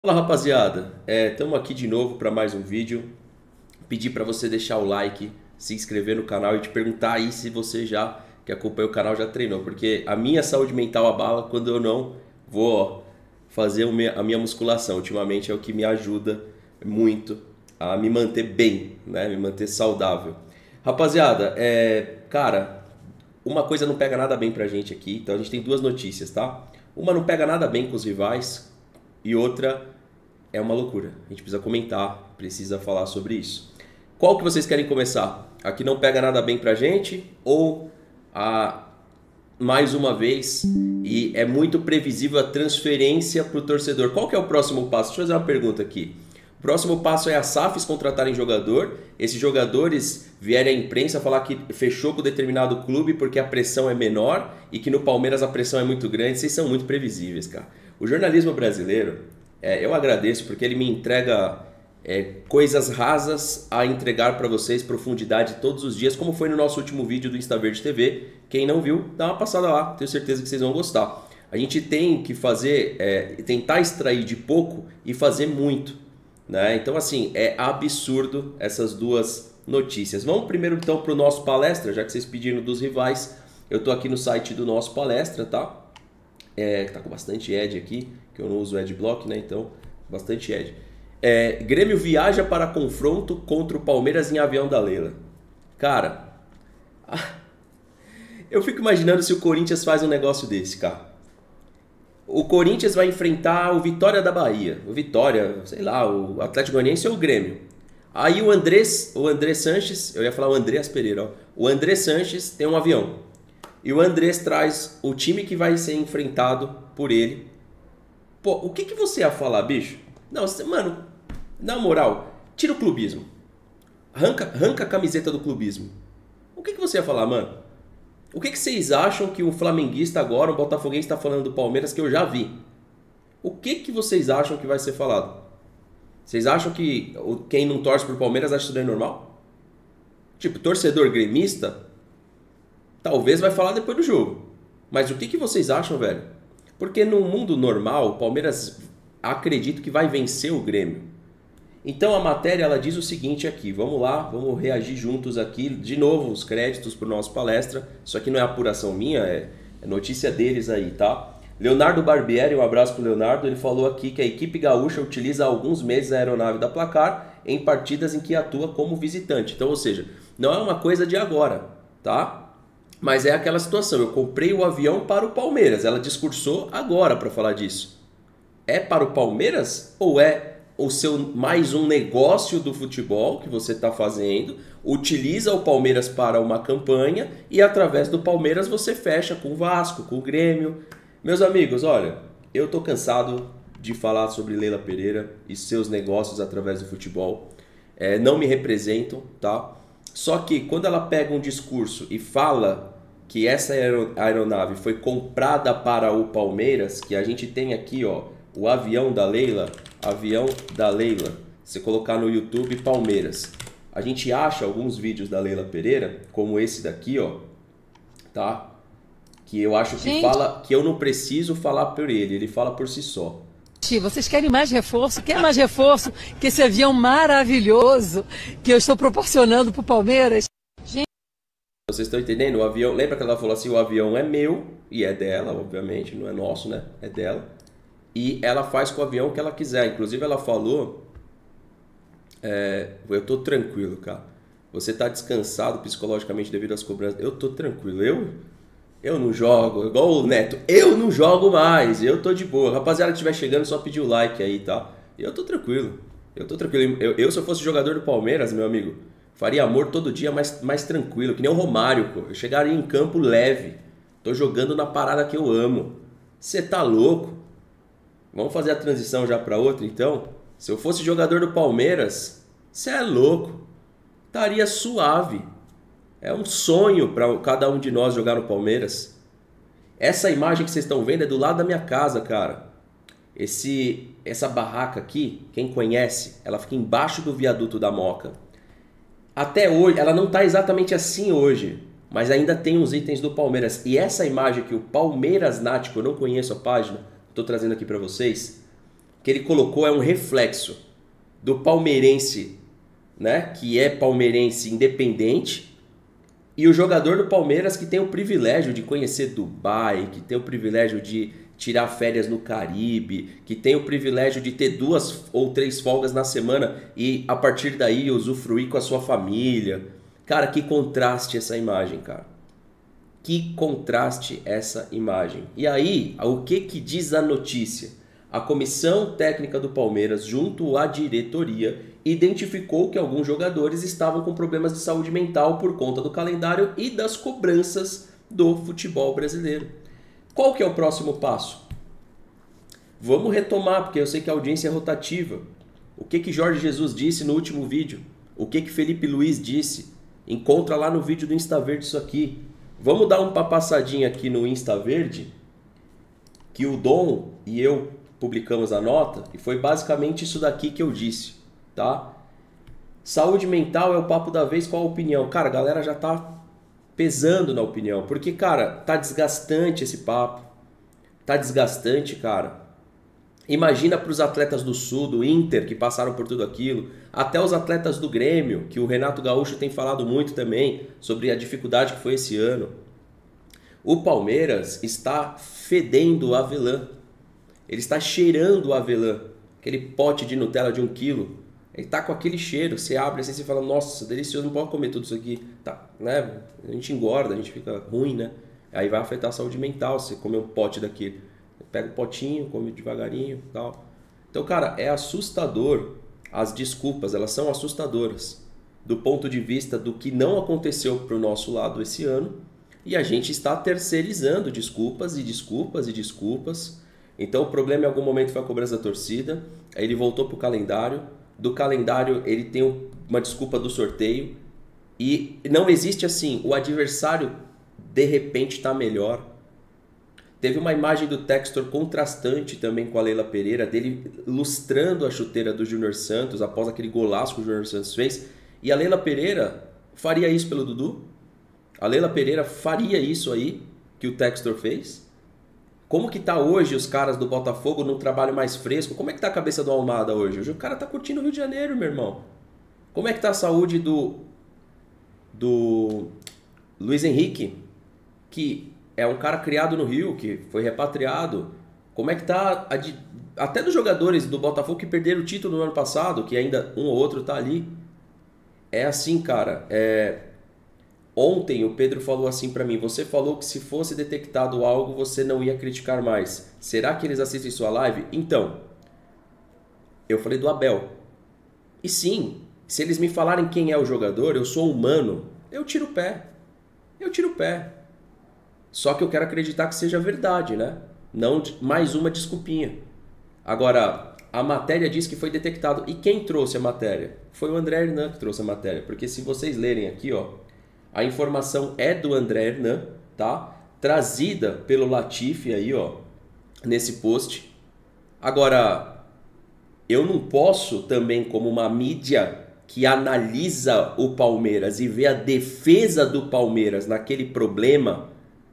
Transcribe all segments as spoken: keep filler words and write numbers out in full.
Fala rapaziada, estamos aqui de novo para mais um vídeo. Pedir para você deixar o like, se inscrever no canal e te perguntar aí se você já, que acompanha o canal, já treinou. Porque a minha saúde mental abala quando eu não vou ó, fazer o me- a minha musculação. Ultimamente é o que me ajuda muito a me manter bem, né? Me manter saudável. Rapaziada, é, cara, uma coisa não pega nada bem pra gente aqui, então a gente tem duas notícias, tá? Uma não pega nada bem com os rivais e outra é uma loucura. A gente precisa comentar, precisa falar sobre isso. Qual que vocês querem começar? A que não pega nada bem pra gente ou a mais uma vez e é muito previsível a transferência pro torcedor? Qual que é o próximo passo? Deixa eu fazer uma pergunta aqui. O próximo passo é a SAFs contratarem jogador, esses jogadores vierem à imprensa falar que fechou com determinado clube porque a pressão é menor e que no Palmeiras a pressão é muito grande. Vocês são muito previsíveis, cara. O jornalismo brasileiro, é, eu agradeço porque ele me entrega é, coisas rasas a entregar para vocês, profundidade todos os dias, como foi no nosso último vídeo do InstaVerde T V. Quem não viu, dá uma passada lá, tenho certeza que vocês vão gostar. A gente tem que fazer, é, tentar extrair de pouco e fazer muito. Né? Então, assim, é absurdo essas duas notícias. Vamos primeiro então para o nosso palestra, já que vocês pediram dos rivais. Eu estou aqui no site do nosso palestra, tá? É, tá com bastante ad aqui, que eu não uso adblock, né? Então, bastante ad. É, Grêmio viaja para confronto contra o Palmeiras em avião da Leila. Cara, eu fico imaginando se o Corinthians faz um negócio desse, cara. O Corinthians vai enfrentar o Vitória da Bahia. O Vitória, sei lá, o Atlético Goianiense ou o Grêmio. Aí o Andrés, o André Sanches, eu ia falar o Andreas Pereira, ó. O André Sanches tem um avião. E o Andrés traz o time que vai ser enfrentado por ele. Pô, o que, que você ia falar, bicho? Não, você, mano, na moral, tira o clubismo. Arranca, arranca a camiseta do clubismo. O que, que você ia falar, mano? O que, que vocês acham que um flamenguista agora, um botafoguense está falando do Palmeiras que eu já vi? O que, que vocês acham que vai ser falado? Vocês acham que quem não torce pro Palmeiras acha isso daí normal? Tipo, torcedor gremista, talvez vai falar depois do jogo. Mas o que, que vocês acham, velho? Porque no mundo normal, o Palmeiras acredito que vai vencer o Grêmio. Então a matéria ela diz o seguinte aqui, vamos lá, vamos reagir juntos aqui, de novo os créditos para o nosso palestra, isso aqui não é apuração minha, é, é notícia deles aí, tá? Leonardo Barbieri, um abraço pro Leonardo, ele falou aqui que a equipe gaúcha utiliza há alguns meses a aeronave da Placar em partidas em que atua como visitante, então ou seja, não é uma coisa de agora, tá? Mas é aquela situação, eu comprei o avião para o Palmeiras, ela discursou agora para falar disso. É para o Palmeiras ou é o seu mais um negócio do futebol que você está fazendo, utiliza o Palmeiras para uma campanha e através do Palmeiras você fecha com o Vasco, com o Grêmio? Meus amigos, olha, eu tô cansado de falar sobre Leila Pereira e seus negócios através do futebol. É, não me representam, tá? Só que quando ela pega um discurso e fala que essa aeronave foi comprada para o Palmeiras, que a gente tem aqui, ó, o avião da Leila, avião da Leila, você colocar no YouTube Palmeiras, a gente acha alguns vídeos da Leila Pereira, como esse daqui, ó, tá? Que eu acho que Gente, fala, que eu não preciso falar por ele, ele fala por si só. vocês querem mais reforço? Quer mais reforço que esse avião maravilhoso que eu estou proporcionando para o Palmeiras? Gente, Vocês estão entendendo? O avião, lembra que ela falou assim, o avião é meu, e é dela, obviamente, não é nosso, né? É dela. E ela faz com o avião o que ela quiser. Inclusive ela falou, é, eu tô tranquilo, cara. Você tá descansado psicologicamente devido às cobranças. Eu tô tranquilo. Eu, eu não jogo, igual o Neto. Eu não jogo mais. Eu tô de boa. Rapaziada que estiver chegando, só pedir o like aí, tá? Eu tô tranquilo. Eu tô tranquilo. Eu, eu se eu fosse jogador do Palmeiras, meu amigo, faria amor todo dia mais, mais tranquilo. Que nem o Romário, pô. Eu chegaria em campo leve. Tô jogando na parada que eu amo. Você tá louco? Vamos fazer a transição já para outra, então? Se eu fosse jogador do Palmeiras, você é louco. Estaria suave. É um sonho para cada um de nós jogar no Palmeiras. Essa imagem que vocês estão vendo é do lado da minha casa, cara. Esse, essa barraca aqui, quem conhece, ela fica embaixo do viaduto da Moca. Até hoje, ela não está exatamente assim hoje, mas ainda tem os itens do Palmeiras. E essa imagem aqui, o Palmeiras Nático, eu não conheço a página, estou trazendo aqui para vocês. que ele colocou é um reflexo do palmeirense, né, que é palmeirense independente, e o jogador do Palmeiras que tem o privilégio de conhecer Dubai, que tem o privilégio de tirar férias no Caribe, que tem o privilégio de ter duas ou três folgas na semana e a partir daí usufruir com a sua família. Cara, que contraste essa imagem, cara. Que contraste essa imagem. E aí, o que que diz a notícia? A comissão técnica do Palmeiras, junto à diretoria, identificou que alguns jogadores estavam com problemas de saúde mental por conta do calendário e das cobranças do futebol brasileiro. Qual que é o próximo passo? Vamos retomar, porque eu sei que a audiência é rotativa. O que que Jorge Jesus disse no último vídeo? O que que Felipe Luiz disse? Encontra lá no vídeo do Insta Verde isso aqui. Vamos dar uma passadinha aqui no Insta Verde, que o Dom e eu publicamos a nota, e foi basicamente isso daqui que eu disse, tá? Saúde mental é o papo da vez, qual a opinião? Cara, a galera já tá pesando na opinião, porque, cara, tá desgastante esse papo, tá desgastante, cara. Imagina para os atletas do Sul, do Inter, que passaram por tudo aquilo, até os atletas do Grêmio, que o Renato Gaúcho tem falado muito também sobre a dificuldade que foi esse ano. O Palmeiras está fedendo avelã, ele está cheirando avelã, aquele pote de Nutella de um quilo. Ele tá com aquele cheiro, você abre assim e fala, nossa, delicioso, não pode comer tudo isso aqui. Tá, né? A gente engorda, a gente fica ruim, né? Aí vai afetar a saúde mental, se comer um pote daquele. Pega o potinho, come devagarinho e tal. Então, cara, é assustador. As desculpas, elas são assustadoras. Do ponto de vista do que não aconteceu pro nosso lado esse ano. E a gente está terceirizando desculpas e desculpas e desculpas. Então, o problema em algum momento foi a cobrança da torcida. Aí ele voltou pro calendário. Do calendário ele tem uma desculpa do sorteio e não existe assim, o adversário de repente está melhor. Teve uma imagem do Textor contrastante também com a Leila Pereira, dele lustrando a chuteira do Júnior Santos após aquele golaço que o Júnior Santos fez. E a Leila Pereira faria isso pelo Dudu? A Leila Pereira faria isso aí que o Textor fez? Como que tá hoje os caras do Botafogo num trabalho mais fresco? Como é que tá a cabeça do Almada hoje? Hoje o cara tá curtindo o Rio de Janeiro, meu irmão. Como é que tá a saúde do, do Luiz Henrique, que é um cara criado no Rio, que foi repatriado? Como é que tá a de, até dos jogadores do Botafogo que perderam o título no ano passado, que ainda um ou outro tá ali? É assim, cara, é... Ontem o Pedro falou assim pra mim, você falou que se fosse detectado algo você não ia criticar mais. Será que eles assistem sua live? Então, eu falei do Abel. E sim, se eles me falarem quem é o jogador, eu sou humano, eu tiro o pé. Eu tiro o pé. Só que eu quero acreditar que seja verdade, né? Não mais uma desculpinha. Agora, a matéria diz que foi detectado. E quem trouxe a matéria? Foi o André Hernan que trouxe a matéria. Porque se vocês lerem aqui, ó, a informação é do André Hernan, tá? Trazida pelo Latifi aí, ó, nesse post. Agora, eu não posso também, como uma mídia que analisa o Palmeiras e vê a defesa do Palmeiras naquele problema,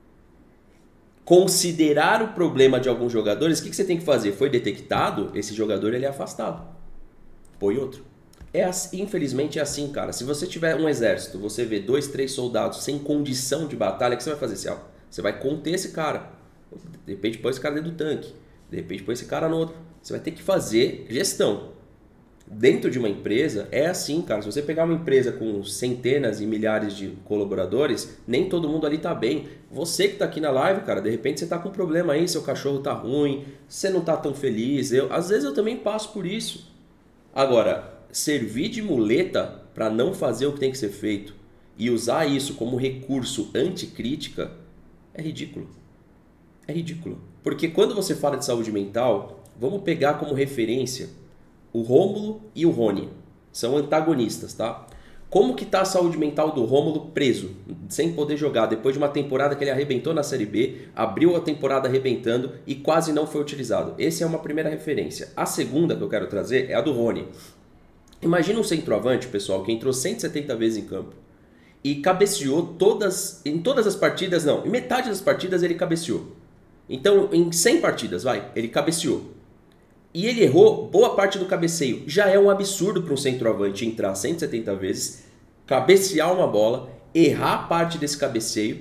considerar o problema de alguns jogadores. O que que você tem que fazer? Foi detectado, esse jogador ele é afastado. Põe outro. É assim, infelizmente é assim, cara. Se você tiver um exército, você vê dois, três soldados sem condição de batalha, o que você vai fazer? Você vai conter esse cara. De repente põe esse cara dentro do tanque. De repente põe esse cara no outro. Você vai ter que fazer gestão. Dentro de uma empresa, é assim, cara. Se você pegar uma empresa com centenas e milhares de colaboradores, nem todo mundo ali tá bem. Você que tá aqui na live, cara, de repente você tá com um problema aí, seu cachorro tá ruim, você não tá tão feliz. Eu, às vezes eu também passo por isso. Agora, servir de muleta para não fazer o que tem que ser feito e usar isso como recurso anticrítica é ridículo. É ridículo. Porque quando você fala de saúde mental, vamos pegar como referência o Rômulo e o Rony. São antagonistas, tá? Como que tá a saúde mental do Rômulo preso, sem poder jogar, depois de uma temporada que ele arrebentou na Série B, abriu a temporada arrebentando e quase não foi utilizado? Essa é uma primeira referência. A segunda que eu quero trazer é a do Rony. Imagina um centroavante, pessoal, que entrou cento e setenta vezes em campo e cabeceou todas, em todas as partidas, não, em metade das partidas ele cabeceou. Então, em cem partidas, vai, ele cabeceou. E ele errou boa parte do cabeceio. Já é um absurdo para um centroavante entrar cento e setenta vezes, cabecear uma bola, errar parte desse cabeceio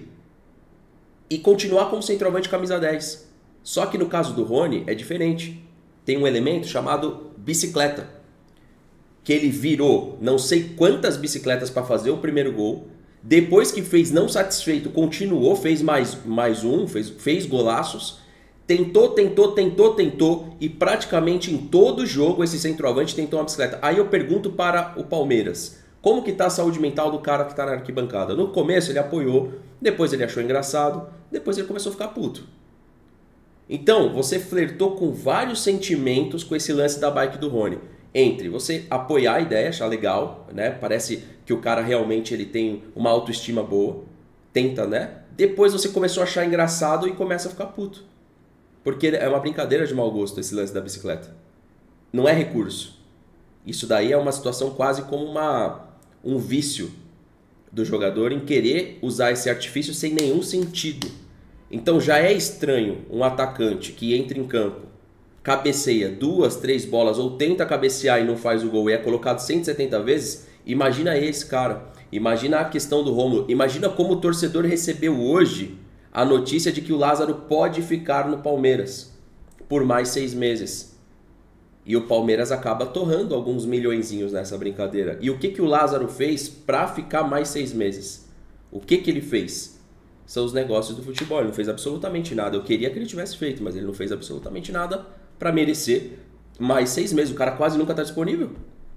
e continuar como centroavante camisa dez. Só que no caso do Rony é diferente. Tem um elemento chamado bicicleta, que ele virou não sei quantas bicicletas para fazer o primeiro gol. Depois que fez, não satisfeito, continuou, fez mais, mais um, fez, fez golaços. Tentou, tentou, tentou, tentou e praticamente em todo jogo esse centroavante tentou uma bicicleta. Aí eu pergunto para o Palmeiras, como que tá a saúde mental do cara que tá na arquibancada? No começo ele apoiou, depois ele achou engraçado, depois ele começou a ficar puto. Então, você flertou com vários sentimentos com esse lance da bike do Rony. Entre você apoiar a ideia, achar legal, né? Parece que o cara realmente ele tem uma autoestima boa, tenta, né? Depois você começou a achar engraçado e começa a ficar puto. Porque é uma brincadeira de mau gosto esse lance da bicicleta. Não é recurso. Isso daí é uma situação quase como uma, um vício do jogador em querer usar esse artifício sem nenhum sentido. Então já é estranho um atacante que entra em campo, cabeceia duas, três bolas ou tenta cabecear e não faz o gol e é colocado cento e setenta vezes. Imagina esse cara. Imagina a questão do Rômulo. Imagina como o torcedor recebeu hoje a notícia de que o Lázaro pode ficar no Palmeiras por mais seis meses. E o Palmeiras acaba torrando alguns milhõezinhos nessa brincadeira. E o que, que o Lázaro fez para ficar mais seis meses? O que, que ele fez? São os negócios do futebol. Ele não fez absolutamente nada. Eu queria que ele tivesse feito, mas ele não fez absolutamente nada para merecer mais seis meses. O cara quase nunca está disponível.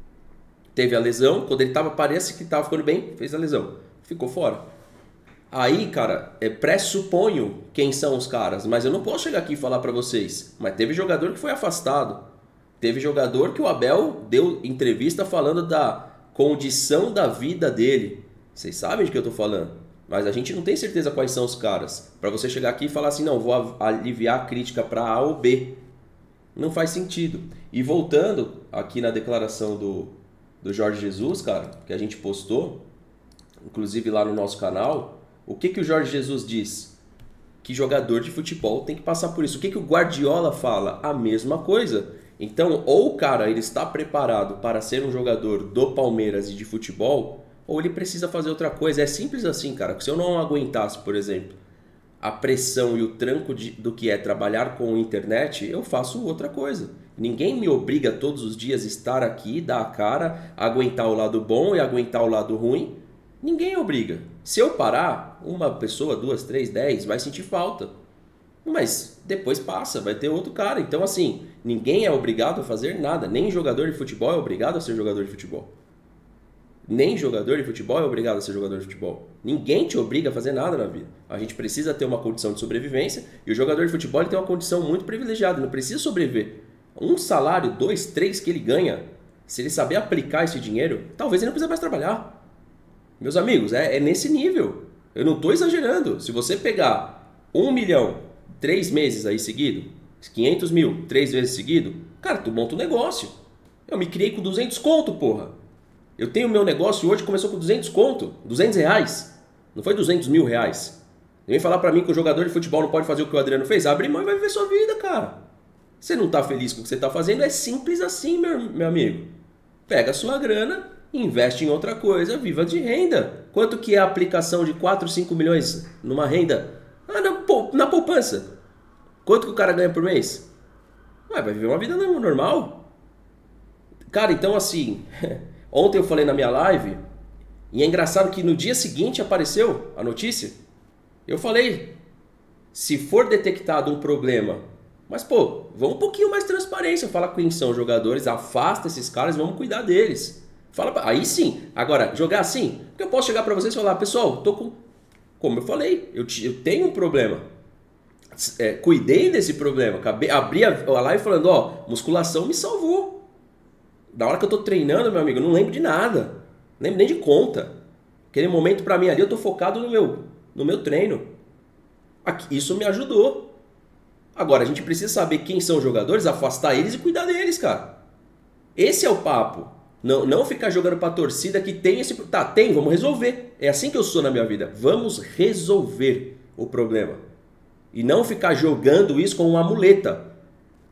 Teve a lesão. Quando ele tava, parece que estava ficando bem, fez a lesão. Ficou fora. Aí, cara, é, pressuponho quem são os caras, mas eu não posso chegar aqui e falar pra vocês. Mas teve jogador que foi afastado. Teve jogador que o Abel deu entrevista falando da condição da vida dele. Vocês sabem de que eu tô falando. Mas a gente não tem certeza quais são os caras. Pra você chegar aqui e falar assim, não, vou aliviar a crítica pra A ou B. Não faz sentido. E voltando aqui na declaração do, do Jorge Jesus, cara, que a gente postou, inclusive lá no nosso canal... O que, que o Jorge Jesus diz? Que jogador de futebol tem que passar por isso. O que, que o Guardiola fala? A mesma coisa. Então, ou o cara ele está preparado para ser um jogador do Palmeiras e de futebol, ou ele precisa fazer outra coisa. É simples assim, cara. Se eu não aguentasse, por exemplo, a pressão e o tranco de, do que é trabalhar com internet, eu faço outra coisa. Ninguém me obriga todos os dias a estar aqui, dar a cara, aguentar o lado bom e aguentar o lado ruim. Ninguém obriga. Se eu parar, uma pessoa, duas, três, dez, vai sentir falta. Mas depois passa, vai ter outro cara. Então assim, ninguém é obrigado a fazer nada. Nem jogador de futebol é obrigado a ser jogador de futebol. Nem jogador de futebol é obrigado a ser jogador de futebol. Ninguém te obriga a fazer nada na vida. A gente precisa ter uma condição de sobrevivência. E o jogador de futebol ele tem uma condição muito privilegiada. Ele não precisa sobreviver. Um salário, dois, três que ele ganha, se ele saber aplicar esse dinheiro, talvez ele não precise mais trabalhar. Meus amigos, é, é nesse nível. Eu não estou exagerando. Se você pegar um milhão, três meses aí seguido, quinhentos mil, três vezes seguido, cara, tu monta um negócio. Eu me criei com duzentos conto, porra. Eu tenho meu negócio hoje, começou com duzentos conto, duzentos reais. Não foi duzentos mil reais. Vem falar pra mim que o jogador de futebol não pode fazer o que o Adriano fez? Abre mão e vai viver sua vida, cara. Você não tá feliz com o que você tá fazendo? É simples assim, meu, meu amigo. Pega a sua grana... Investe em outra coisa, viva de renda. Quanto que é a aplicação de quatro, cinco milhões numa renda? Ah, na, na poupança. Quanto que o cara ganha por mês? Ué, vai viver uma vida normal. Cara, então assim, ontem eu falei na minha live, e é engraçado que no dia seguinte apareceu a notícia. Eu falei, se for detectado um problema, mas pô, vamos um pouquinho mais transparência, fala quem são os jogadores, afasta esses caras, vamos cuidar deles. Fala pra... Aí sim. Agora, jogar assim, porque eu posso chegar pra vocês e falar, pessoal, tô com... Como eu falei, eu, te... eu tenho um problema. É, cuidei desse problema. Acabei... Abri a live falando, ó, musculação me salvou. Na hora que eu tô treinando, meu amigo, eu não lembro de nada. Não lembro nem de conta. Aquele momento pra mim ali, eu tô focado no meu, no meu treino. Aqui, isso me ajudou. Agora, a gente precisa saber quem são os jogadores, afastar eles e cuidar deles, cara. Esse é o papo. Não, não ficar jogando pra torcida que tem esse... Tá, tem, vamos resolver. É assim que eu sou na minha vida. Vamos resolver o problema. E não ficar jogando isso como uma muleta.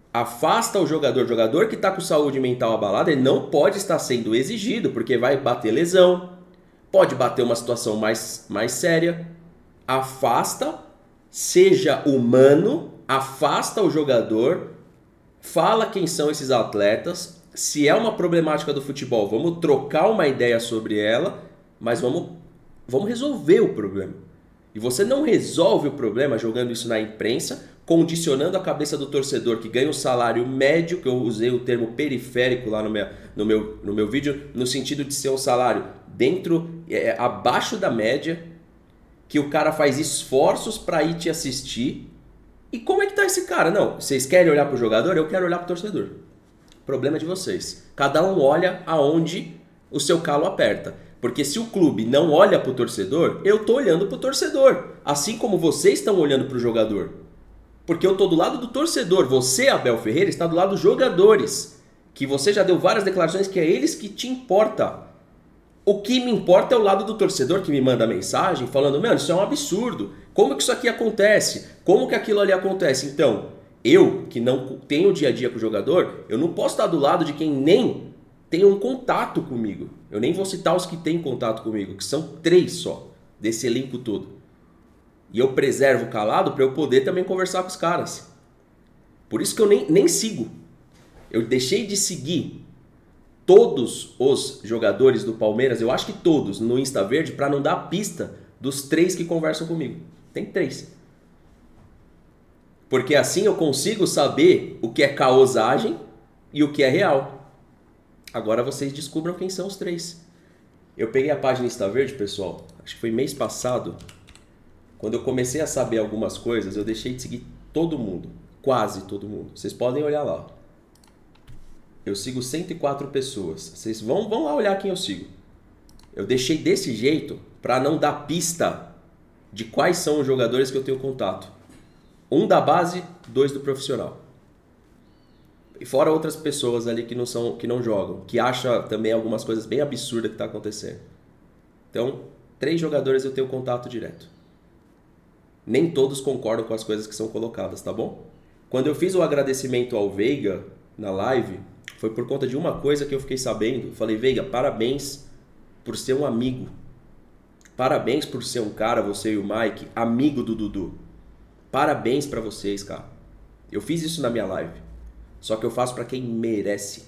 afasta o jogador. O jogador que está com saúde mental abalada, ele não pode estar sendo exigido, porque vai bater lesão, pode bater uma situação mais, mais séria. Afasta, seja humano, afasta o jogador, fala quem são esses atletas. Se é uma problemática do futebol, vamos trocar uma ideia sobre ela, mas vamos, vamos resolver o problema. E você não resolve o problema jogando isso na imprensa, condicionando a cabeça do torcedor que ganha um salário médio, que eu usei o termo periférico lá no meu, no meu, no meu vídeo, no sentido de ser um salário dentro, é, abaixo da média, que o cara faz esforços para ir te assistir. E como é que tá esse cara? Não, vocês querem olhar pro jogador? Eu quero olhar pro torcedor. Problema é de vocês. Cada um olha aonde o seu calo aperta. Porque se o clube não olha pro torcedor, eu tô olhando pro torcedor. Assim como vocês estão olhando pro jogador. Porque eu tô do lado do torcedor. Você, Abel Ferreira, está do lado dos jogadores. Que você já deu várias declarações que é eles que te importa. O que me importa é o lado do torcedor que me manda mensagem falando, mano, isso é um absurdo. Como que isso aqui acontece? Como que aquilo ali acontece? Então, eu, que não tenho o dia a dia com o jogador, eu não posso estar do lado de quem nem tem um contato comigo. Eu nem vou citar os que têm contato comigo, que são três só, desse elenco todo. E eu preservo o calado para eu poder também conversar com os caras. Por isso que eu nem, nem sigo. Eu deixei de seguir todos os jogadores do Palmeiras, eu acho que todos, no Insta Verde, para não dar pista dos três que conversam comigo. Tem três. Porque assim eu consigo saber o que é caosagem e o que é real. Agora vocês descubram quem são os três. Eu peguei a página Insta Verde, pessoal, acho que foi mês passado. Quando eu comecei a saber algumas coisas, eu deixei de seguir todo mundo. Quase todo mundo. Vocês podem olhar lá. Eu sigo cento e quatro pessoas. Vocês vão, vão lá olhar quem eu sigo. Eu deixei desse jeito para não dar pista de quais são os jogadores que eu tenho contato. Um da base, dois do profissional. E fora outras pessoas ali que não, são, que não jogam, que acham também algumas coisas bem absurdas que está acontecendo. Então, três jogadores eu tenho contato direto. Nem todos concordam com as coisas que são colocadas, tá bom? Quando eu fiz o agradecimento ao Veiga na live, foi por conta de uma coisa que eu fiquei sabendo. Falei, Veiga, parabéns por ser um amigo. Parabéns por ser um cara, você e o Mike, amigo do Dudu. Parabéns pra vocês, cara. Eu fiz isso na minha live. Só que eu faço pra quem merece.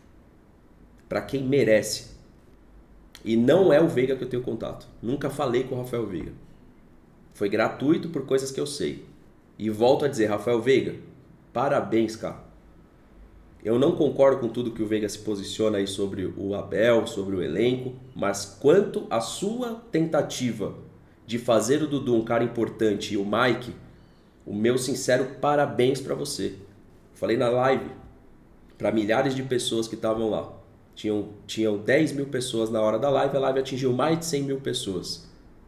Pra quem merece. E não é o Veiga que eu tenho contato. Nunca falei com o Rafael Veiga. Foi gratuito por coisas que eu sei. E volto a dizer, Rafael Veiga, parabéns, cara. Eu não concordo com tudo que o Veiga se posiciona aí sobre o Abel, sobre o elenco, mas quanto à sua tentativa de fazer o Dudu um cara importante e o Mike, o meu sincero parabéns pra você. Falei na live para milhares de pessoas que estavam lá. Tinham, tinham dez mil pessoas na hora da live, a live atingiu mais de cem mil pessoas.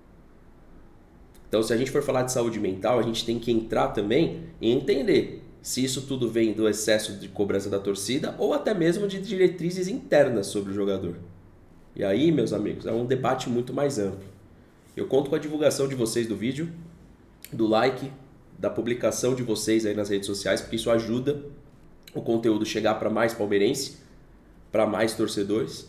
Então, se a gente for falar de saúde mental, a gente tem que entrar também e entender se isso tudo vem do excesso de cobrança da torcida ou até mesmo de diretrizes internas sobre o jogador. E aí, meus amigos, é um debate muito mais amplo. Eu conto com a divulgação de vocês do vídeo, do like, da publicação de vocês aí nas redes sociais, porque isso ajuda o conteúdo chegar para mais palmeirense, para mais torcedores.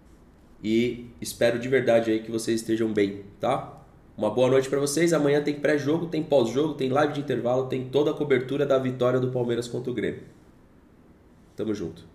E espero de verdade aí que vocês estejam bem, tá? Uma boa noite para vocês. Amanhã tem pré-jogo, tem pós-jogo, tem live de intervalo, tem toda a cobertura da vitória do Palmeiras contra o Grêmio. Tamo junto.